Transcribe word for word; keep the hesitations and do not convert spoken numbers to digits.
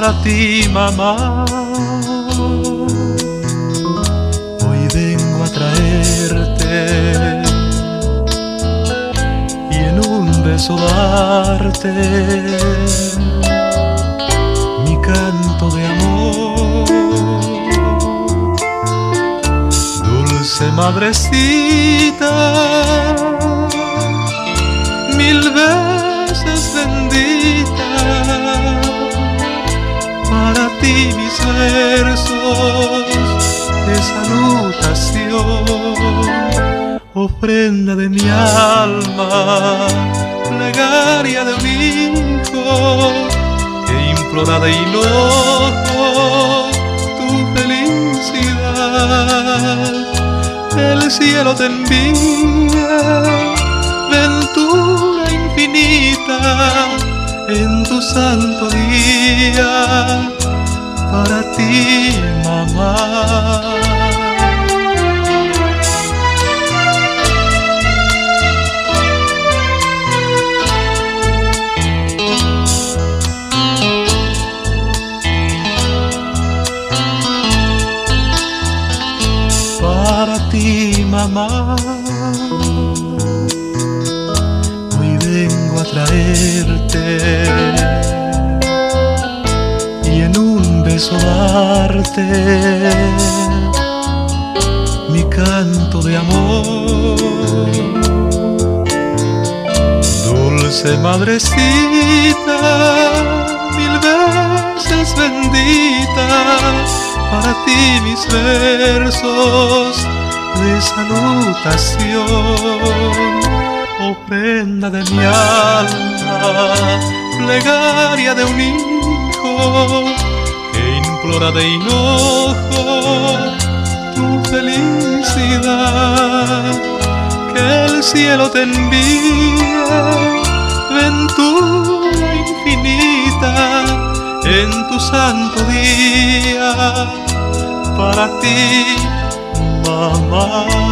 para ti, mamá. Hoy vengo a traerte y en un beso darte mi canto de amor. Dulce madrecita, mil veces bendita, para ti mis versos de salutación, ofrenda de mi alma, plegaria de un hijo que implora de hinojo tu felicidad. El cielo te envía ventura infinita en tu santo día, para ti, mamá. Para ti, mamá, hoy vengo a traerte y en un beso darte mi canto de amor. Dulce madrecita, mil veces bendita, para ti mis versos de salutación, ofrenda de mi alma, plegaria de un hijo que implora de hinojo tu felicidad. Que el cielo te envíe ventura infinita en tu santo día, para ti, mamá.